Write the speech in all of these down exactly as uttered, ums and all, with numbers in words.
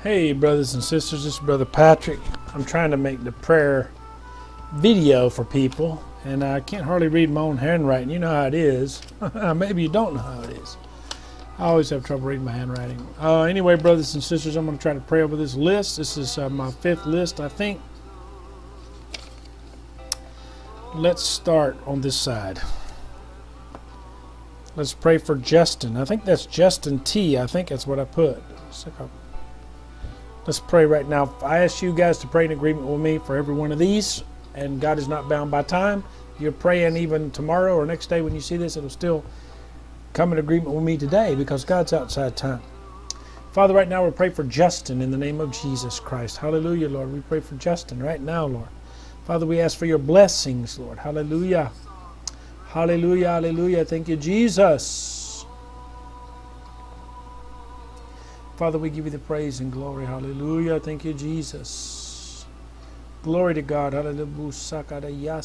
Hey brothers and sisters, this is Brother Patrick. I'm trying to make the prayer video for people, and I can't hardly read my own handwriting. You know how it is. Maybe you don't know how it is. I always have trouble reading my handwriting. Uh, anyway, brothers and sisters, I'm going to try to pray over this list. This is uh, my fifth list, I think. Let's start on this side. Let's pray for Justin. I think that's Justin T. I think that's what I put. Let's pray right now. I ask you guys to pray in agreement with me for every one of these, and God is not bound by time. You're praying even tomorrow or next day when you see this, it'll still come in agreement with me today because God's outside time. Father, right now we pray for Justin in the name of Jesus Christ. Hallelujah, Lord. We pray for Justin right now, Lord. Father, we ask for your blessings, Lord. Hallelujah. Hallelujah, hallelujah. Thank you, Jesus. Father, we give you the praise and glory. Hallelujah. Thank you, Jesus. Glory to God. Hallelujah.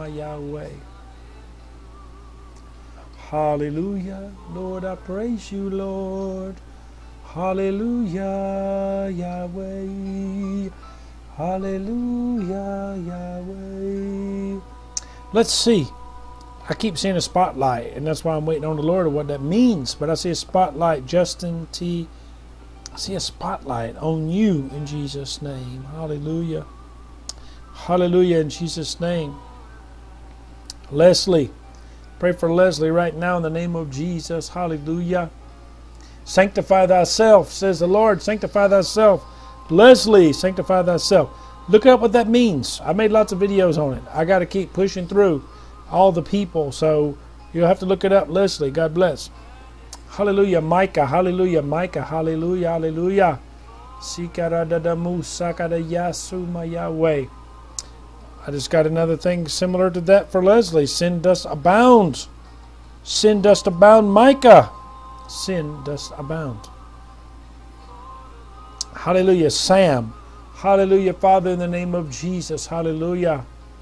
Hallelujah. Lord, I praise you, Lord. Hallelujah, Yahweh. Hallelujah, Yahweh. Let's see. I keep seeing a spotlight, and that's why I'm waiting on the Lord of what that means. But I see a spotlight, Justin T. I see a spotlight on you in Jesus' name. Hallelujah. Hallelujah in Jesus' name. Leslie. Pray for Leslie right now in the name of Jesus. Hallelujah. Sanctify thyself, says the Lord. Sanctify thyself. Leslie, sanctify thyself. Look up what that means. I made lots of videos on it. I got to keep pushing through all the people, so you'll have to look it up. Leslie, God bless. Hallelujah, Micah, hallelujah, Micah, hallelujah, hallelujah. Yahweh. I just got another thing similar to that for Leslie. Sin does abound. Sin does abound, Micah. Sin does abound. Hallelujah, Sam. Hallelujah, Father, in the name of Jesus. Hallelujah.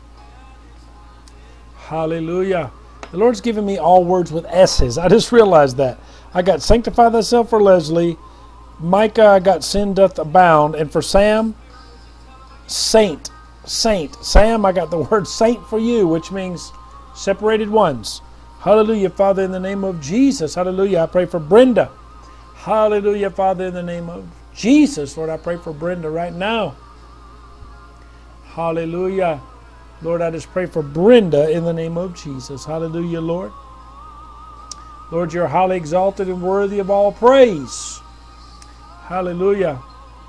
Hallelujah. The Lord's given me all words with S's. I just realized that. I got sanctify thyself for Leslie. Micah, I got sin doth abound. And for Sam, saint. Saint. Sam, I got the word saint for you, which means separated ones. Hallelujah, Father, in the name of Jesus. Hallelujah. I pray for Brenda. Hallelujah, Father, in the name of Jesus. Lord, I pray for Brenda right now. Hallelujah. Lord, I just pray for Brenda in the name of Jesus. Hallelujah, Lord. Lord, you're highly exalted and worthy of all praise. Hallelujah.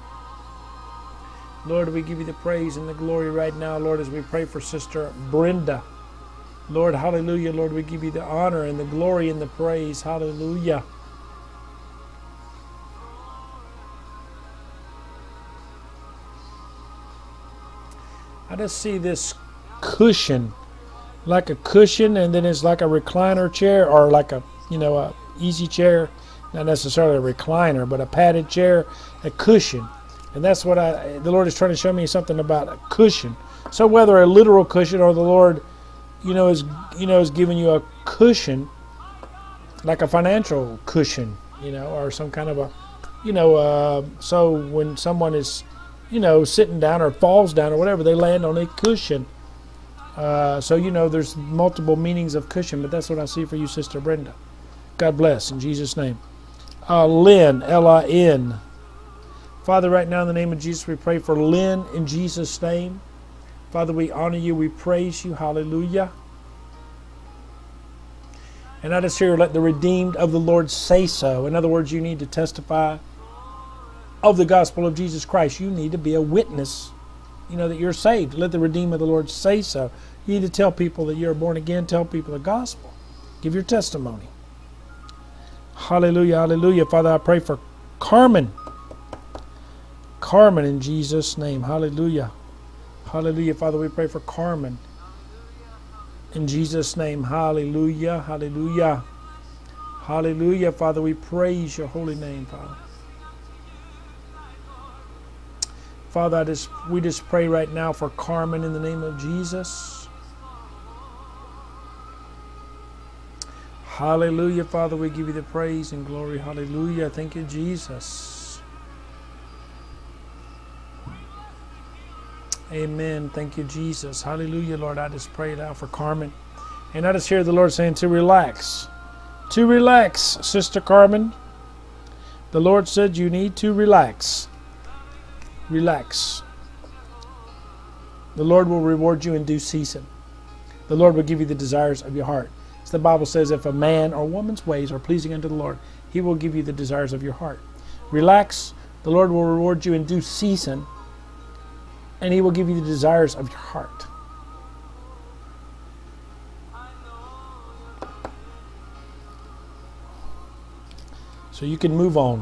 Lord, we give you the praise and the glory right now, Lord, as we pray for Sister Brenda. Lord, hallelujah. Lord, we give you the honor and the glory and the praise. Hallelujah. I just see this cushion, like a cushion, and then it's like a recliner chair, or like a, you know, a easy chair, not necessarily a recliner, but a padded chair, a cushion. And that's what I, the Lord is trying to show me something about a cushion. So whether a literal cushion or the Lord, you know, is, you know, is giving you a cushion, like a financial cushion, you know, or some kind of a, you know, uh, so when someone is, you know, sitting down or falls down or whatever, they land on a cushion. Uh, so, you know, there's multiple meanings of cushion, but that's what I see for you, Sister Brenda. God bless, in Jesus' name. Uh, Lynn, L I N. Father, right now in the name of Jesus, we pray for Lynn in Jesus' name. Father, we honor you, we praise you, hallelujah. And I just hear, let the redeemed of the Lord say so. In other words, you need to testify of the gospel of Jesus Christ. You need to be a witness, you know, that you're saved. Let the redeemed of the Lord say so. You need to tell people that you're born again. Tell people the gospel. Give your testimony. Hallelujah, hallelujah. Father, I pray for Carmen. Carmen in Jesus' name. Hallelujah. Hallelujah. Father, we pray for Carmen in Jesus' name. Hallelujah, hallelujah. Hallelujah. Father, we praise your holy name, Father. Father, I just, we just pray right now for Carmen in the name of Jesus. Hallelujah, Father, we give you the praise and glory. Hallelujah. Thank you, Jesus. Amen. Thank you, Jesus. Hallelujah, Lord. I just pray now for Carmen. And I just hear the Lord saying to relax. To relax, Sister Carmen. The Lord said you need to relax. Relax. The Lord will reward you in due season. The Lord will give you the desires of your heart. As the Bible says, if a man or woman's ways are pleasing unto the Lord, He will give you the desires of your heart. Relax. The Lord will reward you in due season, and He will give you the desires of your heart. So you can move on.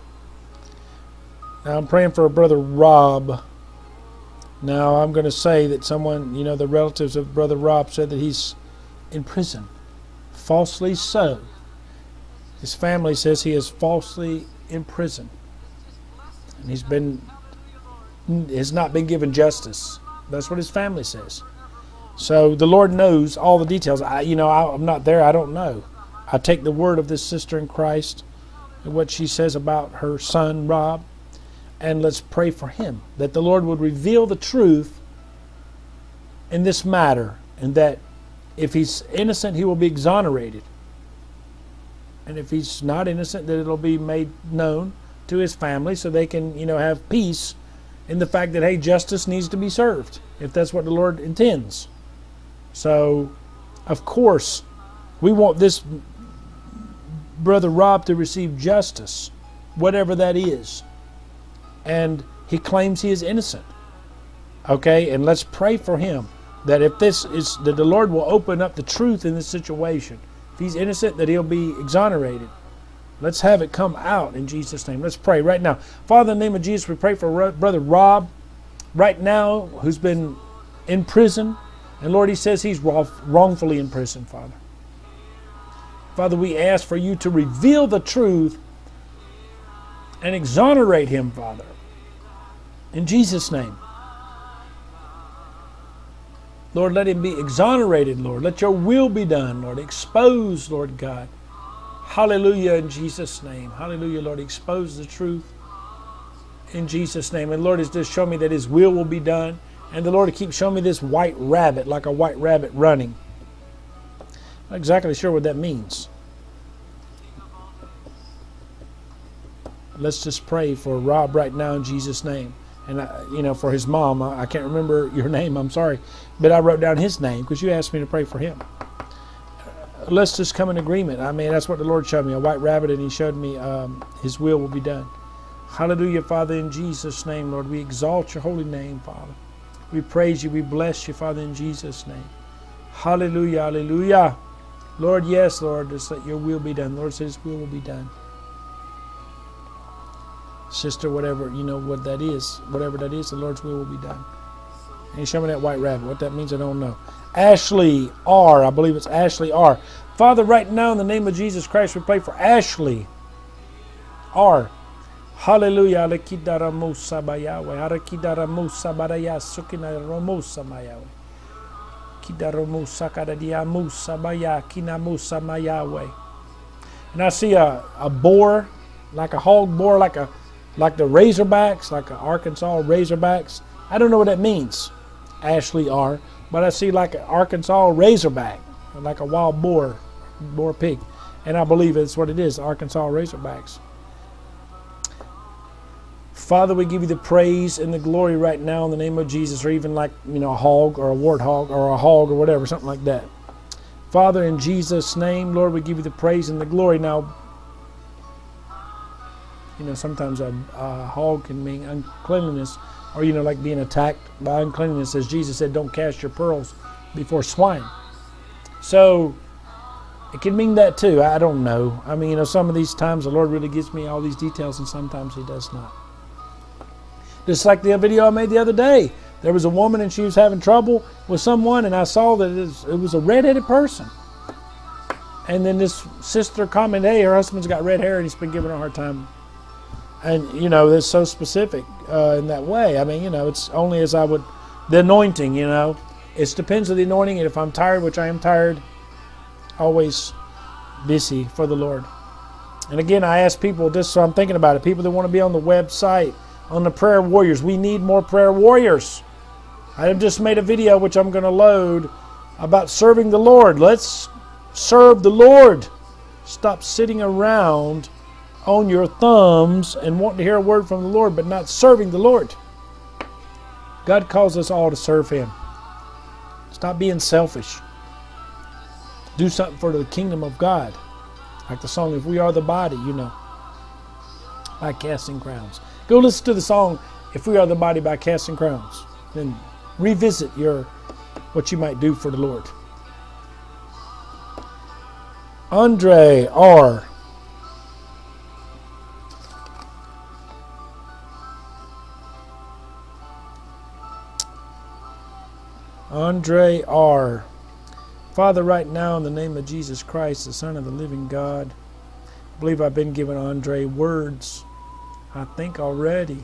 Now I'm praying for a brother Rob. Now I'm going to say that someone, you know, the relatives of brother Rob said that he's in prison. Falsely so. His family says he is falsely in prison. And he's been, has not been given justice. That's what his family says. So the Lord knows all the details. I, you know, I, I'm not there. I don't know. I take the word of this sister in Christ and what she says about her son, Rob, and let's pray for him, that the Lord would reveal the truth in this matter, and that if he's innocent, he will be exonerated. And if he's not innocent, that it'll be made known to his family so they can, you know, have peace in the fact that, hey, justice needs to be served, if that's what the Lord intends. So, of course, we want this brother Rob to receive justice, whatever that is. And he claims he is innocent. Okay, and let's pray for him that if this is, that the Lord will open up the truth in this situation. If he's innocent, that he'll be exonerated. Let's have it come out in Jesus' name. Let's pray right now. Father, in the name of Jesus, we pray for brother Rob right now, who's been in prison. And Lord, he says he's wrongfully in prison, Father. Father, we ask for you to reveal the truth and exonerate him, Father. In Jesus' name. Lord, let him be exonerated, Lord. Let your will be done, Lord. Expose, Lord God. Hallelujah, in Jesus' name. Hallelujah, Lord. Expose the truth in Jesus' name. And Lord, has just shown me that his will will be done. And the Lord keeps showing me this white rabbit, like a white rabbit running. Not exactly sure what that means. Let's just pray for Rob right now in Jesus' name. And, I, you know, for his mom, I, I can't remember your name, I'm sorry. But I wrote down his name because you asked me to pray for him. Uh, let's just come in agreement. I mean, that's what the Lord showed me, a white rabbit, and he showed me um, his will will be done. Hallelujah, Father, in Jesus' name, Lord. We exalt your holy name, Father. We praise you, we bless you, Father, in Jesus' name. Hallelujah, hallelujah. Lord, yes, Lord, just let your will be done. Lord says his will will be done. Sister, whatever, you know what that is, whatever that is, the Lord's will will be done. And he showed me that white rabbit. What that means, I don't know. Ashley R. I believe it's Ashley R. Father, right now in the name of Jesus Christ, we pray for Ashley R. Hallelujah. Alekidaramusa bayawe. Arakidaramusa baraya sukinaramusa mayawe. Kidaramusa kadadiamusa baya kinamusa mayawe. And I see a, a boar, like a hog boar, like a like the Razorbacks, like the Arkansas Razorbacks. I don't know what that means, Ashley R. But I see like an Arkansas Razorback, like a wild boar, boar pig. And I believe it's what it is, Arkansas Razorbacks. Father, we give you the praise and the glory right now in the name of Jesus, or even like, you know, a hog or a warthog or a hog or whatever, something like that. Father, in Jesus' name, Lord, we give you the praise and the glory. Now, you know, sometimes a, a hog can mean uncleanliness, or, you know, like being attacked by uncleanliness, as Jesus said, don't cast your pearls before swine. So it can mean that too. I don't know. I mean, you know, some of these times the Lord really gives me all these details, and sometimes he does not. Just like the video I made the other day. There was a woman and she was having trouble with someone, and I saw that it was, it was a red-headed person. And then this sister commented, hey, her husband's got red hair and he's been giving her a hard time. And, you know, it's so specific uh, in that way. I mean, you know, it's only as I would, the anointing, you know. It depends on the anointing, and if I'm tired, which I am tired, always busy for the Lord. And again, I ask people, just so I'm thinking about it, people that want to be on the website, on the prayer warriors. We need more prayer warriors. I just made a video which I'm going to load about serving the Lord. Let's serve the Lord. Stop sitting around on your thumbs and wanting to hear a word from the Lord, but not serving the Lord. God calls us all to serve Him. Stop being selfish. Do something for the kingdom of God. Like the song, If We Are the Body, you know, by Casting Crowns. Go listen to the song, If We Are the Body by Casting Crowns. Then revisit your what you might do for the Lord. Andre R. Andre R. Father, right now in the name of Jesus Christ, the Son of the living God, I believe I've been given Andre words, I think already.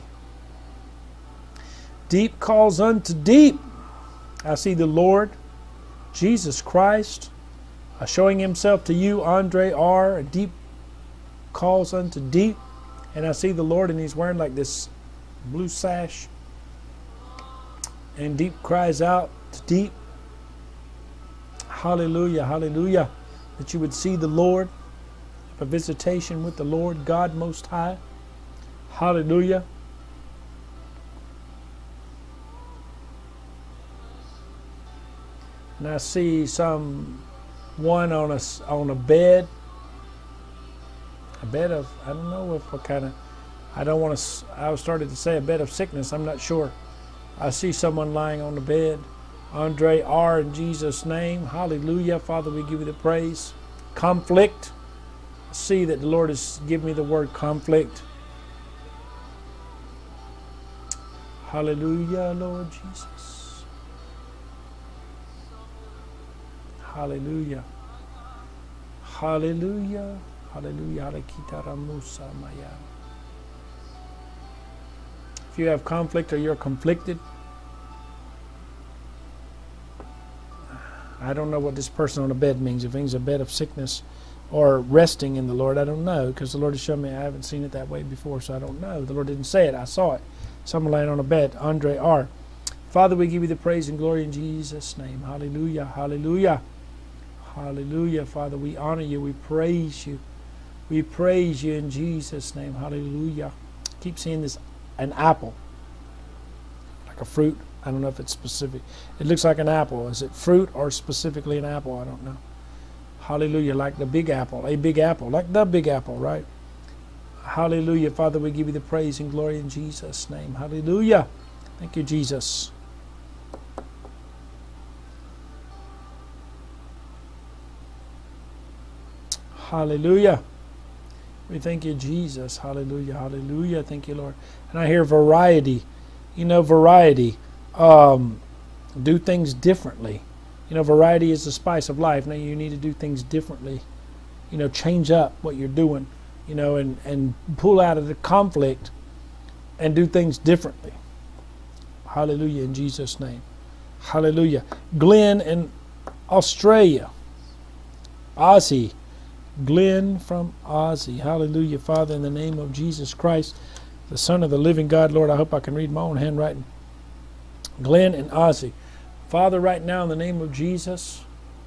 Deep calls unto deep. I see the Lord, Jesus Christ, uh, showing Himself to you, Andre R. Deep calls unto deep. And I see the Lord, and He's wearing like this blue sash. And deep cries out to deep. Hallelujah, hallelujah. That you would see the Lord, have a visitation with the Lord God Most High. Hallelujah. And I see some one on a, on a bed. A bed of, I don't know if what kind of, I don't want to, I started to say a bed of sickness. I'm not sure. I see someone lying on the bed. Andre R. in Jesus' name. Hallelujah. Father, we give you the praise. Conflict. I see that the Lord has given me the word conflict. Hallelujah, Lord Jesus. Hallelujah. Hallelujah. Hallelujah. If you have conflict or you're conflicted, I don't know what this person on the bed means. If it means a bed of sickness or resting in the Lord, I don't know, because the Lord has shown me I haven't seen it that way before, so I don't know. The Lord didn't say it. I saw it. Someone laying on a bed. Andre R. Father, we give you the praise and glory in Jesus' name. Hallelujah. Hallelujah. Hallelujah. Father, we honor you. We praise you. We praise you in Jesus' name. Hallelujah. Keep seeing this, an apple, like a fruit. I don't know if it's specific. It looks like an apple. Is it fruit or specifically an apple? I don't know. Hallelujah. Like the big apple. A big apple. Like the big apple, right? Hallelujah. Father, we give you the praise and glory in Jesus' name. Hallelujah. Thank you, Jesus. Hallelujah. We thank you, Jesus. Hallelujah. Hallelujah. Thank you, Lord. And I hear variety. You know, variety. Um, do things differently. You know, variety is the spice of life. Now you need to do things differently. You know, change up what you're doing. You know, and, and pull out of the conflict and do things differently. Hallelujah in Jesus' name. Hallelujah. Glenn in Australia. Aussie. Glenn from Aussie. Hallelujah, Father, in the name of Jesus Christ, the Son of the living God. Lord, I hope I can read my own handwriting. Glenn and Aussie. Father, right now in the name of Jesus,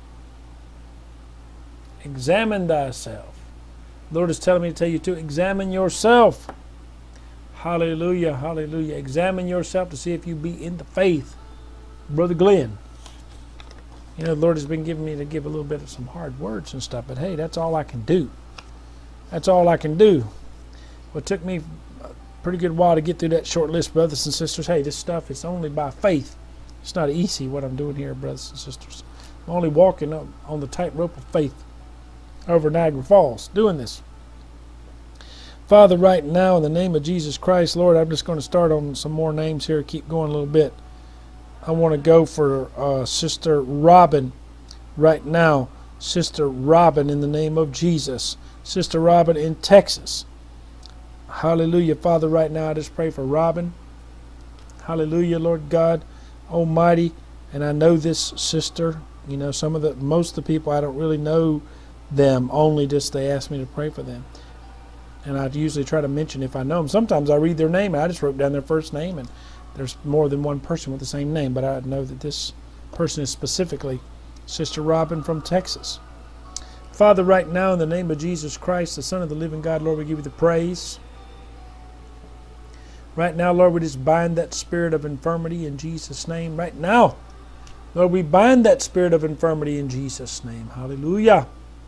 examine thyself. The Lord is telling me to tell you to examine yourself. Hallelujah, hallelujah. Examine yourself to see if you be in the faith. Brother Glenn. You know, the Lord has been giving me to give a little bit of some hard words and stuff, but hey, that's all I can do. That's all I can do. Well, it took me a pretty good while to get through that short list, brothers and sisters. Hey, this stuff is only by faith. It's not easy what I'm doing here, brothers and sisters. I'm only walking up on the tightrope of faith over Niagara Falls, doing this. Father, right now, in the name of Jesus Christ, Lord, I'm just going to start on some more names here, keep going a little bit. I want to go for uh, Sister Robin right now. Sister Robin in the name of Jesus. Sister Robin in Texas. Hallelujah. Father, right now I just pray for Robin. Hallelujah, Lord God Almighty. And I know this sister. You know, some of the, most of the people, I don't really know them. Only just they ask me to pray for them. And I usually try to mention if I know them. Sometimes I read their name and I just wrote down their first name and There's more than one person with the same name, but I know that this person is specifically Sister Robin from Texas. Father, right now in the name of Jesus Christ, the Son of the living God, Lord, we give you the praise. Right now, Lord, we just bind that spirit of infirmity in Jesus' name. Right now, Lord, we bind that spirit of infirmity in Jesus' name. Hallelujah.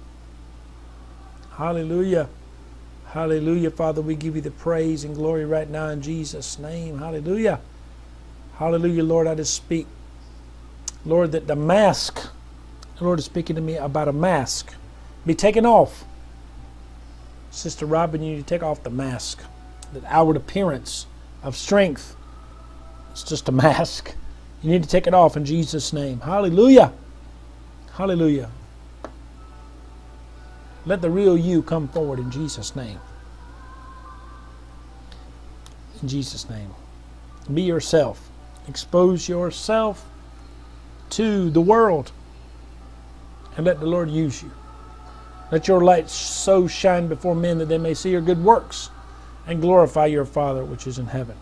Hallelujah. Hallelujah. Father, we give you the praise and glory right now in Jesus' name. Hallelujah. Hallelujah, Lord, I just speak, Lord, that the mask, the Lord is speaking to me about a mask, be taken off. Sister Robin, you need to take off the mask. That outward appearance of strength, it's just a mask. You need to take it off in Jesus' name. Hallelujah. Hallelujah. Let the real you come forward in Jesus' name. In Jesus' name. Be yourself. Expose yourself to the world and let the Lord use you. Let your light so shine before men that they may see your good works and glorify your Father which is in heaven.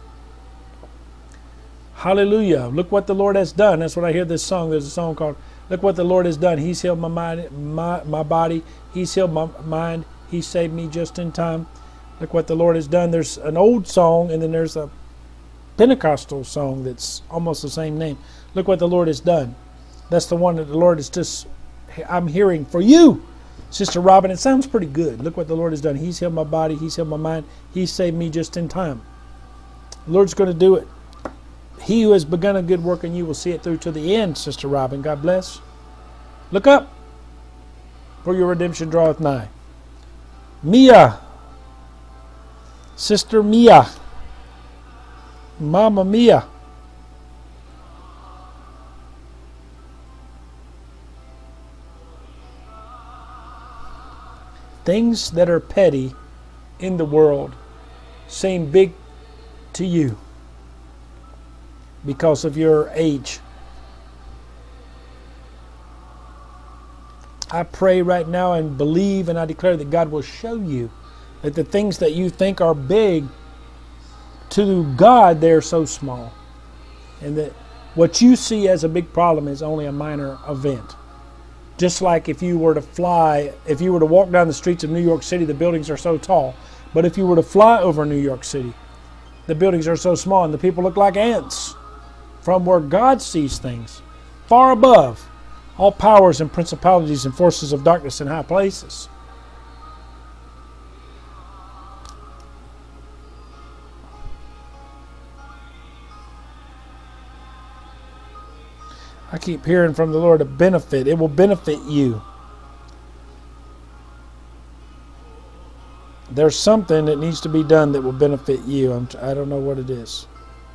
Hallelujah. Look what the Lord has done. That's what I hear this song. There's a song called Look What the Lord Has Done. He's healed my mind, my, my body. He's healed my mind. He saved me just in time. Look what the Lord has done. There's an old song and then there's a Pentecostal song that's almost the same name. Look what the Lord has done. That's the one that the Lord is just, I'm hearing for you, Sister Robin. It sounds pretty good. Look what the Lord has done. He's healed my body. He's healed my mind. He saved me just in time. The Lord's going to do it. He who has begun a good work in you will see it through to the end, Sister Robin. God bless. Look up, for your redemption draweth nigh. Mia. Sister Mia. Mama Mia. Things that are petty in the world seem big to you because of your age. I pray right now and believe and I declare that God will show you that the things that you think are big, to God they're so small. And that what you see as a big problem is only a minor event. Just like if you were to fly, if you were to walk down the streets of New York City, the buildings are so tall. But if you were to fly over New York City, the buildings are so small and the people look like ants. From where God sees things, far above all powers and principalities and forces of darkness in high places. I keep hearing from the Lord a benefit. It will benefit you. There's something that needs to be done that will benefit you. I'm, I don't know what it is.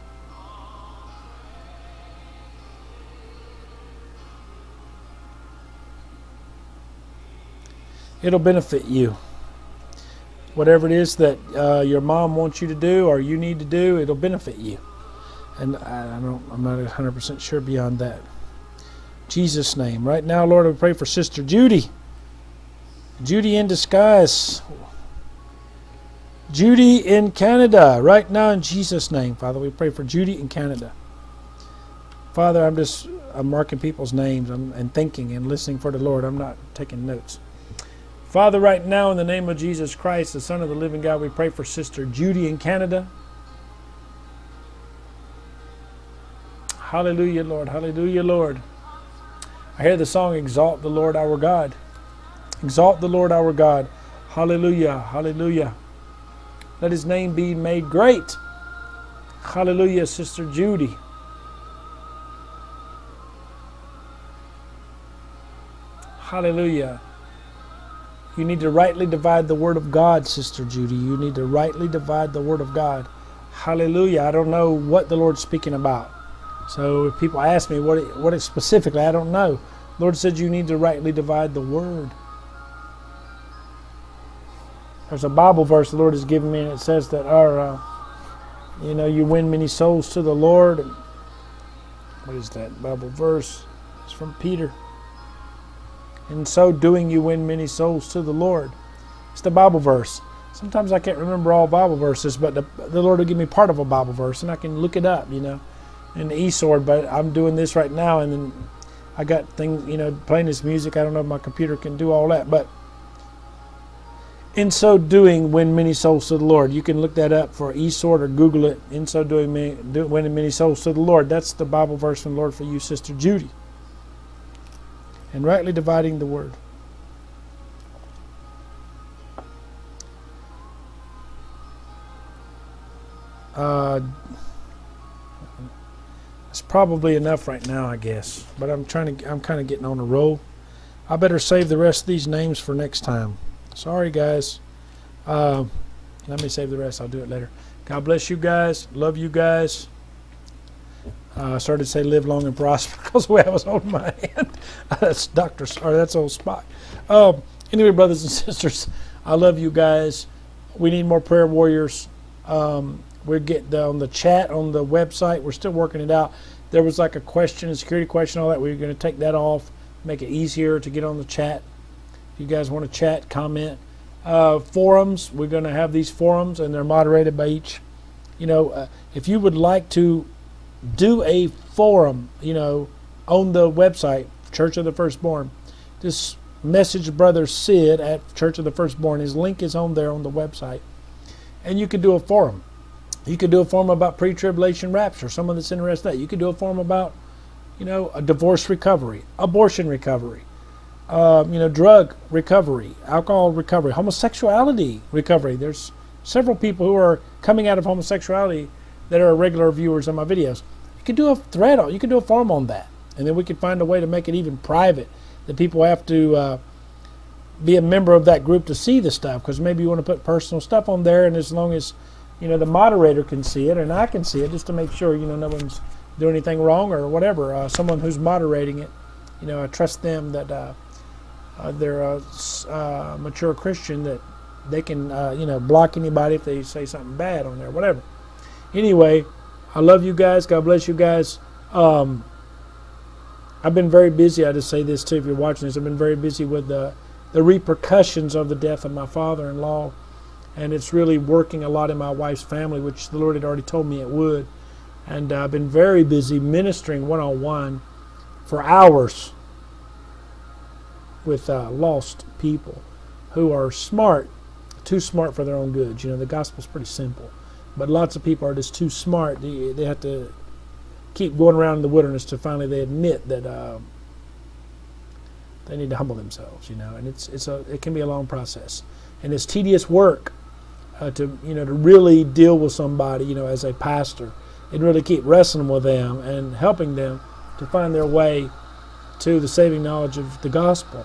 It'll benefit you. Whatever it is that uh, your mom wants you to do or you need to do, it'll benefit you. And I, I don't, I'm not one hundred percent sure beyond that. Jesus' name. Right now, Lord, I pray for Sister Judy. Judy in disguise. Judy in Canada. Right now, in Jesus' name, Father, we pray for Judy in Canada. Father, I'm just, I'm marking people's names I'm, and thinking and listening for the Lord. I'm not taking notes. Father, right now, in the name of Jesus Christ, the Son of the living God, we pray for Sister Judy in Canada. Hallelujah, Lord. Hallelujah, Lord. I hear the song, Exalt the Lord our God. Exalt the Lord our God. Hallelujah, hallelujah. Let his name be made great. Hallelujah, Sister Judy. Hallelujah. You need to rightly divide the word of God, Sister Judy. You need to rightly divide the word of God. Hallelujah. I don't know what the Lord's speaking about. So if people ask me what it, what it specifically, I don't know. The Lord said you need to rightly divide the word. There's a Bible verse the Lord has given me, and it says that our, uh, you know, you win many souls to the Lord. And what is that Bible verse? It's from Peter. In so doing, you win many souls to the Lord. It's the Bible verse. sometimes I can't remember all Bible verses, but the, the Lord will give me part of a Bible verse, and I can look it up, you know, in the eSword. But I'm doing this right now, and then I got things, you know, playing this music. I don't know if my computer can do all that, but in so doing, win many souls to the Lord. You can look that up for eSword or Google it. In so doing, winning many souls to the Lord. That's the Bible verse from the Lord for you, Sister Judy. And rightly dividing the word. Uh, it's probably enough right now, I guess. But I'm trying to. I'm kind of getting on a roll. I better save the rest of these names for next time. Sorry, guys. Uh, let me save the rest. I'll do it later. God bless you guys. Love you guys. Uh, I started to say live long and prosper because the way I was holding my hand. That's Doctor or that's old Spock. Um, anyway, brothers and sisters, I love you guys. We need more prayer warriors. Um, we're getting on the chat on the website. We're still working it out. There was like a question, a security question, all that. We're going to take that off, make it easier to get on the chat. If you guys want to chat, comment. Uh, forums, we're going to have these forums, and they're moderated by each. You know, uh, if you would like to do a forum, you know, on the website, Church of the Firstborn, just message Brother Sid at Church of the Firstborn. His link is on there on the website. And you could do a forum. You could do a forum about pre-tribulation rapture, someone that's interested in that. You could do a forum about, you know, a divorce recovery, abortion recovery. Uh, you know, drug recovery, alcohol recovery, homosexuality recovery. There's several people who are coming out of homosexuality that are regular viewers of my videos. You could do a thread on, you could do a forum on that, and then we could find a way to make it even private. That people have to uh, be a member of that group to see the stuff, because maybe you want to put personal stuff on there, and as long as you know the moderator can see it and I can see it, just to make sure you know no one's doing anything wrong or whatever. Uh, someone who's moderating it, you know, I trust them that. Uh, Uh, they're a uh, mature Christian that they can, uh, you know, block anybody if they say something bad on there, whatever. Anyway, I love you guys. God bless you guys. Um, I've been very busy. I just say this too, if you're watching this, I've been very busy with the the repercussions of the death of my father-in-law, and it's really working a lot in my wife's family, which the Lord had already told me it would. And uh, I've been very busy ministering one-on-one for hours with uh, lost people who are smart, too smart for their own good. You know, the gospel's pretty simple, but lots of people are just too smart. They, they have to keep going around in the wilderness to finally they admit that uh, they need to humble themselves. You know, and it's it's a it can be a long process, and it's tedious work uh, to you know to really deal with somebody. You know, as a pastor, and really keep wrestling with them and helping them to find their way to the saving knowledge of the gospel.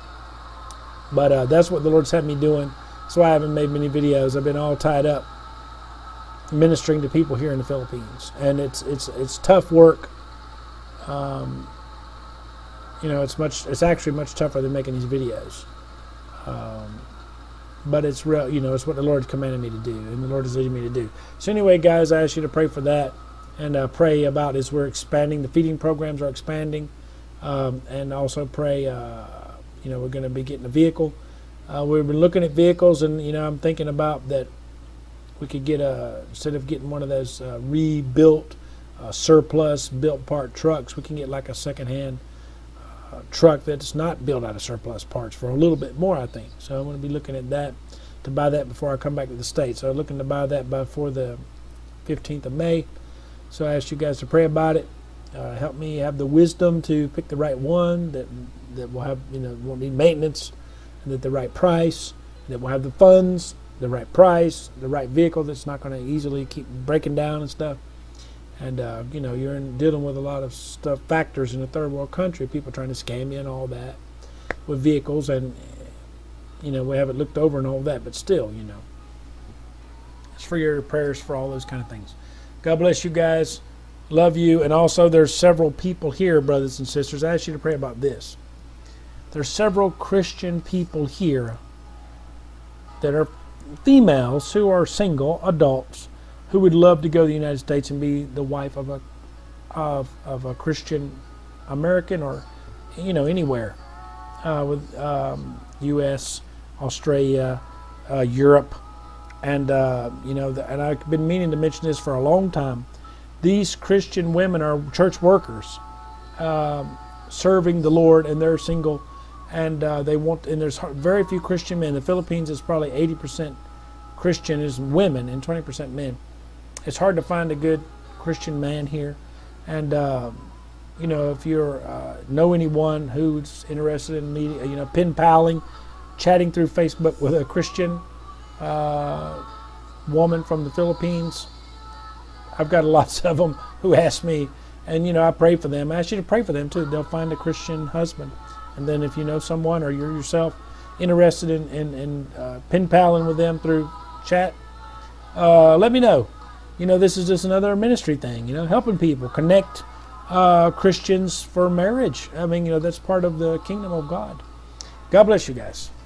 But uh, that's what the Lord's had me doing. That's why I haven't made many videos. I've been all tied up ministering to people here in the Philippines, and it's it's it's tough work. Um, you know, it's much. It's actually much tougher than making these videos. Um, but it's real. You know, it's what the Lord commanded me to do, and the Lord is leading me to do. So anyway, guys, I ask you to pray for that, and uh, pray about as we're expanding. The feeding programs are expanding, um, and also pray. Uh, You know, we're going to be getting a vehicle. Uh, we've been looking at vehicles, and you know, I'm thinking about that. We could get a instead of getting one of those uh, rebuilt, uh, surplus built part trucks, we can get like a secondhand uh, truck that's not built out of surplus parts for a little bit more, I think. So I'm going to be looking at that to buy that before I come back to the States. So I'm looking to buy that before the fifteenth of May. So I ask you guys to pray about it. Uh, help me have the wisdom to pick the right one that that will have, you know, won't need maintenance, and at the right price, that will have the funds, the right price, the right vehicle that's not going to easily keep breaking down and stuff. And uh, you know, you're in, dealing with a lot of stuff, factors in a third world country, people trying to scam you and all that with vehicles, and you know, we have it looked over and all that, but still, you know, it's for your prayers for all those kind of things. God bless you guys. Love you. And also there's several people here, brothers and sisters. I ask you to pray about this. There's several Christian people here that are females who are single adults who would love to go to the United States and be the wife of a of, of a Christian American, or you know, anywhere uh, with um, U S, Australia, uh, Europe, And, uh, you know, the, and I've been meaning to mention this for a long time. These Christian women are church workers, um, serving the Lord, and they're single, and uh, they want, and there's very few Christian men. The Philippines is probably eighty percent Christian is women and twenty percent men. It's hard to find a good Christian man here. And, uh, you know, if you uh, know anyone who's interested in meeting, you know, pen paling, chatting through Facebook with a Christian uh, woman from the Philippines, I've got lots of them who ask me, and, you know, I pray for them. I ask you to pray for them, too. They'll find a Christian husband. And then if you know someone or you're yourself interested in, in, in uh, pen paling with them through chat, uh, let me know. You know, this is just another ministry thing, you know, helping people connect uh, Christians for marriage. I mean, you know, that's part of the kingdom of God. God bless you guys.